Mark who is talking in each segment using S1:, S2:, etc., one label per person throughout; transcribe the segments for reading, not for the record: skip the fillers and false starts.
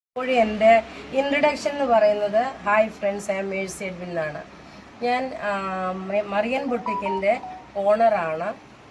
S1: എൻ്റെ ഇൻട്രഡക്ഷൻ എന്ന് പറയുന്നത് hi friends, I am Mercy Edwin എന്നാണ്. ഞാൻ മറിയൻ ബുട്ടിക്കിൻ്റെ ഓണറാണ്.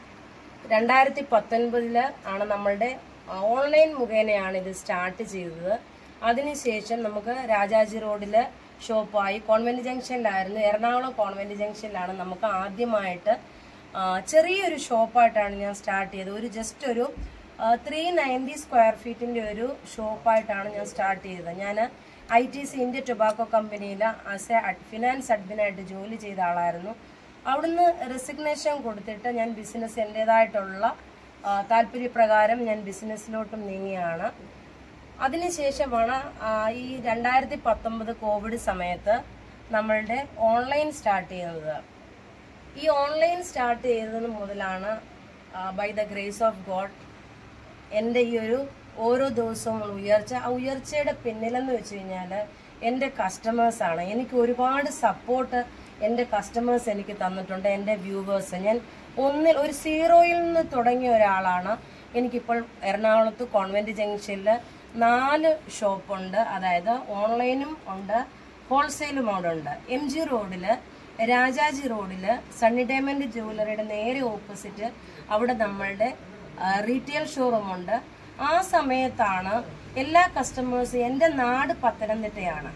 S1: 2019 ആണ് നമ്മളുടെ ഓൺലൈൻ മുഖേനയാണ് ഇത് സ്റ്റാർട്ട് ചെയ്തത്. അതിനുശേഷം നമുക്ക് രാജാജി റോഡിൽ ഷോപ്പായി കോൺവെന്റ് ജംഗ്ഷനിലായിരുന്നു. എറണാകുളം കോൺവെന്റ് ജംഗ്ഷനിലാണ് നമുക്ക് ആദ്യമായിട്ട് ചെറിയൊരു ഷോപ്പായിട്ടാണ് ഞാൻ സ്റ്റാർട്ട് ചെയ്തത്. ജസ്റ്റ് ഒരു 390 സ്ക്വയർ ഫീറ്റിന്റെ ഒരു ഷോപ്പായിട്ടാണ് ഞാൻ സ്റ്റാർട്ട് ചെയ്തത്. ഞാൻ ITC ഇന്ത്യ ടൊബാക്കോ കമ്പനിയിൽ ആസ് എ ഫിനാൻസ് അഡ്മിനായിട്ട് ജോലി ചെയ്ത ആളായിരുന്നു. അവിടുന്ന് റെസിഗ്നേഷൻ കൊടുത്തിട്ട് ഞാൻ ബിസിനസ് എൻ്റെതായിട്ടുള്ള താല്പര്യപ്രകാരം ഞാൻ ബിസിനസ്സിലോട്ടും നീങ്ങിയാണ്. അതിനുശേഷമാണ് ഈ 2019 കോവിഡ് സമയത്ത് നമ്മളുടെ ഓൺലൈൻ സ്റ്റാർട്ട് ചെയ്യുന്നത്. ഈ ഓൺലൈൻ സ്റ്റാർട്ട് ചെയ്തത് മുതലാണ് by the grace of God എൻ്റെ ഈ ഒരു ഓരോ ദിവസവും ഉയർച്ചയുടെ പിന്നിലെന്ന് വെച്ച് കഴിഞ്ഞാൽ എൻ്റെ കസ്റ്റമേഴ്സാണ്. എനിക്ക് ഒരുപാട് സപ്പോർട്ട് എൻ്റെ കസ്റ്റമേഴ്സ് എനിക്ക് തന്നിട്ടുണ്ട്. എൻ്റെ വ്യൂവേഴ്സ്, ഞാൻ ഒരു സീറോയിൽ നിന്ന് തുടങ്ങിയ ഒരാളാണ്. എനിക്കിപ്പോൾ എറണാകുളത്ത് കോൺവെന്റ് ജംഗ്ഷനിൽ 4 ഷോപ്പുണ്ട്. അതായത് ഓൺലൈനും ഉണ്ട്, ഹോൾസെയിലും അവിടെ ഉണ്ട്. MG റോഡിൽ, രാജാജി റോഡിൽ, സണ്ണി ഡയമണ്ട് ജ്വല്ലറിയുടെ നേരെ ഓപ്പോസിറ്റ് അവിടെ നമ്മളുടെ റീറ്റെയിൽ ഷോറൂം ഉണ്ട്. ആ സമയത്താണ് എല്ലാ കസ്റ്റമേഴ്സും, എൻ്റെ നാട് പത്തനംതിട്ടയാണ്.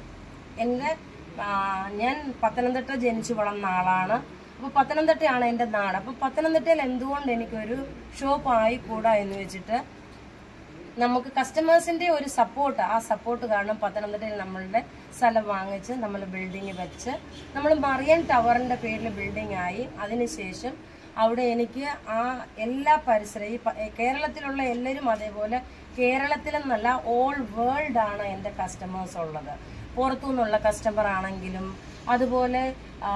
S1: ഞാൻ പത്തനംതിട്ട ജനിച്ചു വളർന്ന ആളാണ്. അപ്പോൾ പത്തനംതിട്ടയാണ് എൻ്റെ നാട്. അപ്പോൾ പത്തനംതിട്ടയിൽ എന്തുകൊണ്ട് എനിക്കൊരു ഷോപ്പ് ആയിക്കൂടാ എന്ന് വെച്ചിട്ട് നമുക്ക് കസ്റ്റമേഴ്സിന്റെ ഒരു സപ്പോർട്ട്, ആ സപ്പോർട്ട് കാരണം പത്തനംതിട്ടയിൽ നമ്മളുടെ സ്ഥലം വാങ്ങിച്ച് നമ്മൾ ബിൽഡിങ് വെച്ച് നമ്മൾ മറിയൻ ടവറിന്റെ പേരിൽ ബിൽഡിംഗ് ആയി. അതിനുശേഷം അവിടെ എനിക്ക് ആ എല്ലാ പരിസരവും കേരളത്തിലുള്ള എല്ലാവരും, അതേപോലെ കേരളത്തിലെന്നല്ല ഓൾ വേൾഡ് ആണ് എൻ്റെ കസ്റ്റമേഴ്സ് ഉള്ളത്. പുറത്തു നിന്നുള്ള കസ്റ്റമർ ആണെങ്കിലും അതുപോലെ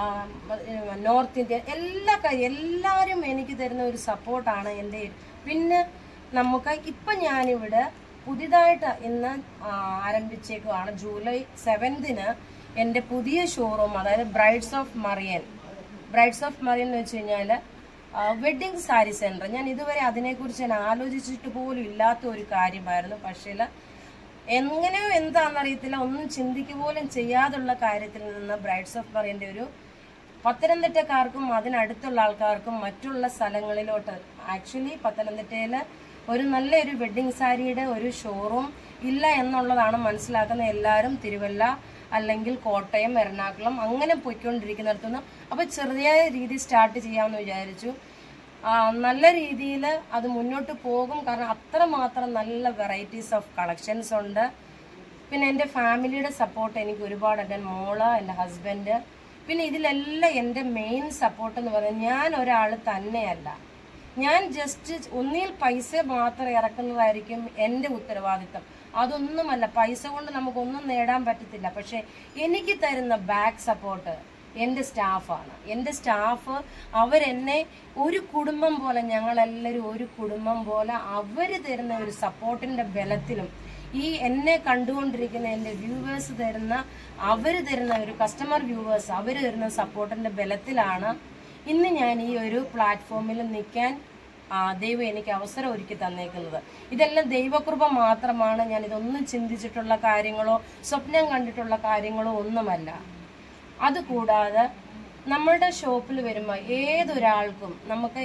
S1: നോർത്ത് ഇന്ത്യ എല്ലാവരും എനിക്ക് തരുന്ന ഒരു സപ്പോർട്ടാണ് എൻ്റെ. പിന്നെ നമുക്ക് ഇപ്പം ഞാനിവിടെ പുതിയതായിട്ട് ഇന്ന് ആരംഭിച്ചേക്കുവാണ്. ജൂലൈ 7 എൻ്റെ പുതിയ ഷോറൂം, അതായത് ബ്രൈഡ്സ് ഓഫ് മറിയൻ എന്ന് വെച്ച് കഴിഞ്ഞാൽ വെഡ്ഡിങ് സാരി സെന്റർ. ഞാൻ ഇതുവരെ അതിനെക്കുറിച്ച് ഞാൻ ആലോചിച്ചിട്ട് പോലും ഇല്ലാത്ത ഒരു കാര്യമായിരുന്നു. പക്ഷേ എങ്ങനെയോ എന്താണെന്നറിയത്തില്ല, ഒന്നും ചിന്തിക്കുക പോലും ചെയ്യാതുള്ള കാര്യത്തിൽ നിന്ന് ബ്രൈഡ്സ് ഓഫ് മറിയന്റെ ഒരു പത്തനംതിട്ടക്കാർക്കും അതിനടുത്തുള്ള ആൾക്കാർക്കും മറ്റുള്ള സ്ഥലങ്ങളിലോട്ട്, ആക്ച്വലി പത്തനംതിട്ടയിൽ ഒരു നല്ലൊരു വെഡ്ഡിങ് സാരിയുടെ ഒരു ഷോറൂം ഇല്ല എന്നുള്ളതാണ് മനസ്സിലാക്കുന്ന എല്ലാവരും. തിരുവല്ല അല്ലെങ്കിൽ കോട്ടയം, എറണാകുളം അങ്ങനെ പോയിക്കൊണ്ടിരിക്കുന്നിടത്തുനിന്ന് അപ്പോൾ ചെറിയ രീതി സ്റ്റാർട്ട് ചെയ്യാമെന്ന് വിചാരിച്ചു. നല്ല രീതിയിൽ അത് മുന്നോട്ട് പോകും. കാരണം അത്രമാത്രം നല്ല വെറൈറ്റീസ് ഓഫ് കളക്ഷൻസ് ഉണ്ട്. പിന്നെ എൻ്റെ ഫാമിലിയുടെ സപ്പോർട്ട് എനിക്ക് ഒരുപാട്, എൻ്റെ മോള്, എൻ്റെ ഹസ്ബൻഡ്. പിന്നെ ഇതിലെല്ലാം എൻ്റെ മെയിൻ സപ്പോർട്ട് എന്ന് പറയുന്നത് ഞാൻ ഒരാൾ തന്നെയല്ല. ഞാൻ ജസ്റ്റ് ഒന്നിൽ പൈസ മാത്രം ഇറക്കുന്നതായിരിക്കും എൻ്റെ ഉത്തരവാദിത്തം. അതൊന്നുമല്ല, പൈസ കൊണ്ട് നമുക്കൊന്നും നേടാൻ പറ്റത്തില്ല. പക്ഷെ എനിക്ക് തരുന്ന ബാക്ക് സപ്പോർട്ട് എൻ്റെ സ്റ്റാഫാണ്. എൻ്റെ സ്റ്റാഫ് അവരെന്നെ ഒരു കുടുംബം പോലെ, ഞങ്ങളെല്ലാവരും ഒരു കുടുംബം പോലെ, അവർ തരുന്ന ഒരു സപ്പോർട്ടിൻ്റെ ബലത്തിലും ഈ എന്നെ കണ്ടുകൊണ്ടിരിക്കുന്ന എൻ്റെ വ്യൂവേഴ്സ് അവർ തരുന്ന ഒരു കസ്റ്റമർ വ്യൂവേഴ്സ് അവർ തരുന്ന സപ്പോർട്ടിൻ്റെ ബലത്തിലാണ് ഇന്ന് ഞാൻ ഈ ഒരു പ്ലാറ്റ്ഫോമിൽ നിൽക്കാൻ ദൈവം എനിക്ക് അവസരം ഒരുക്കി തന്നേക്കുന്നത്. ഇതെല്ലാം ദൈവകൃപ മാത്രമാണ്. ഞാൻ ഇതൊന്നും ചിന്തിച്ചിട്ടുള്ള കാര്യങ്ങളോ സ്വപ്നം കണ്ടിട്ടുള്ള കാര്യങ്ങളോ ഒന്നുമല്ല. അതുകൂടാതെ നമ്മളുടെ ഷോപ്പിൽ വരുമ്പോൾ ഏതൊരാൾക്കും നമുക്ക്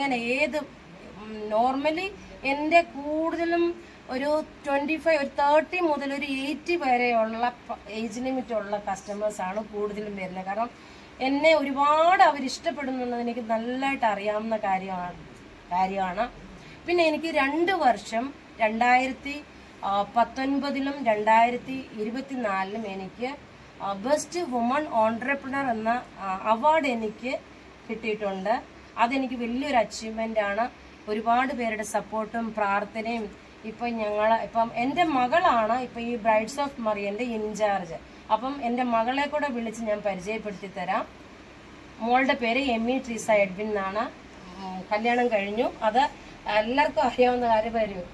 S1: നോർമലി എൻ്റെ കൂടുതലും ഒരു 25, ഒരു 30 മുതൽ ഒരു 80 വരെയുള്ള ഏജ് ലിമിറ്റ് ഉള്ള കസ്റ്റമേഴ്സാണ് കൂടുതലും വരുന്നത്. കാരണം എന്നെ ഒരുപാട് അവരിഷ്ടപ്പെടുന്നുള്ളത് എനിക്ക് നല്ലതായിട്ട് അറിയാവുന്ന കാര്യമാണ്. പിന്നെ എനിക്ക് 2 വർഷം 2019 2024 എനിക്ക് ബെസ്റ്റ് വുമൺ ഓൺട്രപ്രണർ എന്ന അവാർഡ് എനിക്ക് കിട്ടിയിട്ടുണ്ട്. അതെനിക്ക് വലിയൊരു അച്ചീവ്മെന്റ് ആണ്. ഒരുപാട് പേരുടെ സപ്പോർട്ടും പ്രാർത്ഥനയും. ഇപ്പം എൻ്റെ മകളാണ് ഇപ്പം ഈ ബ്രൈഡ്സ് ഓഫ് മറിയന്റെ ഇൻചാർജ്. അപ്പം എൻ്റെ മകളെ കൂടെ വിളിച്ച് ഞാൻ പരിചയപ്പെടുത്തി തരാം. മോളുടെ പേര് എമ്മി ട്രീസ എഡ്വിൻ എന്നാണ്. കല്യാണം കഴിഞ്ഞു. അത് എല്ലാവർക്കും അറിയാവുന്ന കാര്യം. വരും.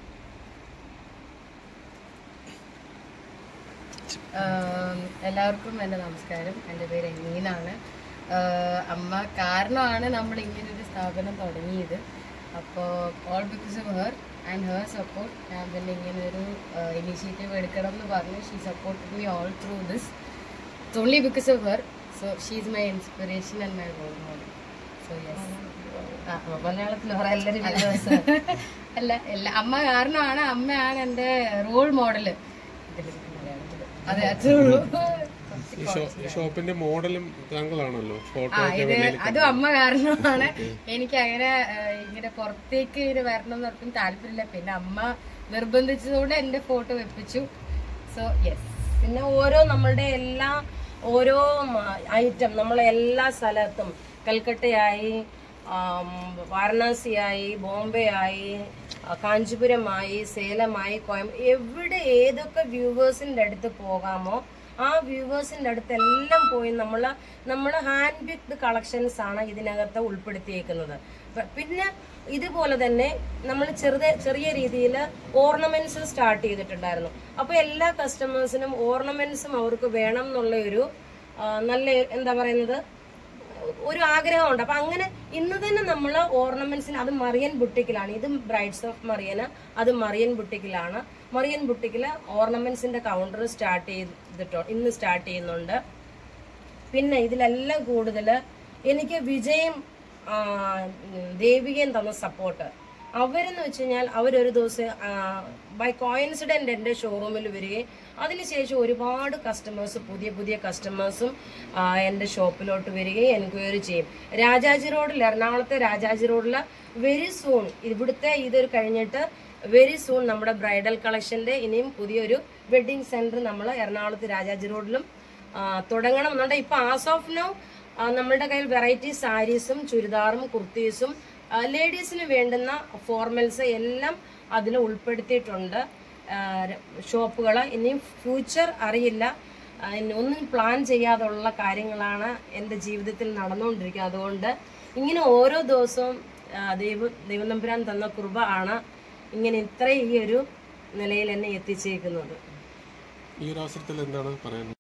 S2: എല്ലാവർക്കും എൻ്റെ നമസ്കാരം. എൻ്റെ പേര് എമീനാണ്. അമ്മ കാരണമാണ് നമ്മൾ ഇങ്ങനൊരു സ്ഥാപനം തുടങ്ങിയത്. അപ്പോൾ all because of her and her support. ഞാൻ പിന്നെ ഇങ്ങനെ ഒരു ഇനീഷ്യേറ്റീവ് എടുക്കണം എന്ന് പറഞ്ഞു. She supported me all through this. It's only because of her. So she is my inspiration and my role model. So yes.
S1: മലയാളത്തിൽ എല്ലാവരും
S2: അല്ല അമ്മ കാരണമാണ്, അമ്മയാണ് എൻ്റെ റോൾ മോഡല്. അതെ, അത്രേ ഉള്ളൂ.
S3: ഷോപ്പിന്റെ മോഡലും താങ്കളാണല്ലോ.
S2: അതും അമ്മ കാരണമാണ്. എനിക്ക് അങ്ങനെ ഇങ്ങനെ പുറത്തേക്ക് ഇങ്ങനെ വരണം എന്നൊന്നും താല്പര്യമില്ല. പിന്നെ അമ്മ നിർബന്ധിച്ചതുകൊണ്ട് എന്റെ ഫോട്ടോ വെപ്പിച്ചു. So yes.
S1: പിന്നെ നമ്മളുടെ ഓരോ ഐറ്റം നമ്മളെ എല്ലാ സ്ഥലത്തും, കൽക്കട്ടയായി, വാരണാസിയായി, ബോംബെ ആയി, കാഞ്ചീപുരമായി, സേലമായി, എവിടെ ഏതൊക്കെ വ്യൂവേഴ്സിന്റെ അടുത്ത് പോകാമോ ആ വ്യൂവേഴ്സിന്റെ അടുത്ത് എല്ലാം പോയി നമ്മൾ ഹാൻഡ് പിക്ഡ് കളക്ഷൻസ് ആണ് ഇതിനകത്ത് ഉൾപ്പെടുത്തിയേക്കുന്നത്. പിന്നെ ഇതുപോലെ തന്നെ നമ്മൾ ചെറിയ രീതിയിൽ ഓർണമെന്റ്സ് സ്റ്റാർട്ട് ചെയ്തിട്ടുണ്ടായിരുന്നു. അപ്പൊ എല്ലാ കസ്റ്റമേഴ്സിനും ഓർണമെന്റ്സും അവർക്ക് വേണം എന്നുള്ള ഒരു നല്ല എന്താ പറയുന്നത് ഒരു ആഗ്രഹമുണ്ട്. അപ്പൊ അങ്ങനെ ഇന്ന് തന്നെ നമ്മൾ ഓർണമെന്റ്സിന്, അത് മറിയൻ ബുട്ടിക്കിലാണ്. ഇത് ബ്രൈഡ്സ് ഓഫ് മറിയന്, അത് മറിയൻ ബുട്ടിക്കിലാണ്. മറിയൻ ബുട്ടിക്കില് ഓർണമെന്റ്സിന്റെ കൗണ്ടർ ഇന്ന് സ്റ്റാർട്ട് ചെയ്യുന്നുണ്ട്. പിന്നെ ഇതിലെല്ലാം കൂടുതൽ എനിക്ക് വിജയും ദേവികയും തന്ന സപ്പോർട്ട്. അവരെന്ന് വെച്ച് കഴിഞ്ഞാൽ അവരൊരു ദിവസം ബൈ കോയിൻസിഡന്റ് എൻ്റെ ഷോറൂമിൽ വരികയും അതിനുശേഷം ഒരുപാട് കസ്റ്റമേഴ്സ്, പുതിയ കസ്റ്റമേഴ്സും എൻ്റെ ഷോപ്പിലോട്ട് വരികയും എൻക്വയറി ചെയ്യും. രാജാജി റോഡിൽ, എറണാകുളത്തെ രാജാജി റോഡിൽ വെരി സൂൺ, ഇവിടുത്തെ ഇതൊരു കഴിഞ്ഞിട്ട് വെരി സൂൺ നമ്മുടെ ബ്രൈഡൽ കളക്ഷന്റെ ഇനിയും പുതിയൊരു വെഡിങ് സെന്റർ നമ്മൾ എറണാകുളത്ത് രാജാജി റോഡിലും തുടങ്ങണം എന്നുണ്ട്. ഇപ്പൊ ആസ് ഓഫ് നൗ നമ്മളുടെ കയ്യിൽ വെറൈറ്റി സാരീസും ചുരിദാറും കുർത്തീസും ലേഡീസിന് വേണ്ടുന്ന ഫോർമൽസ് എല്ലാം അതിൽ ഉൾപ്പെടുത്തിയിട്ടുണ്ട്. ഷോപ്പുകൾ ഇനിയും ഫ്യൂച്ചർ അറിയില്ല, ഒന്നും പ്ലാൻ ചെയ്യാതുള്ള കാര്യങ്ങളാണ് എൻ്റെ ജീവിതത്തിൽ നടന്നുകൊണ്ടിരിക്കുന്നത്. അതുകൊണ്ട് ഇങ്ങനെ ഓരോ ദിവസവും ദൈവനമ്പുരാൻ തന്ന കൃപ ആണ് ഇങ്ങനെ ഇത്രയും ഈ ഒരു നിലയിൽ എന്നെ എത്തിച്ചേക്കുന്നത്.
S3: ഈ ഒരു അവസരത്തിൽ എന്താണ് പറയുന്നത്?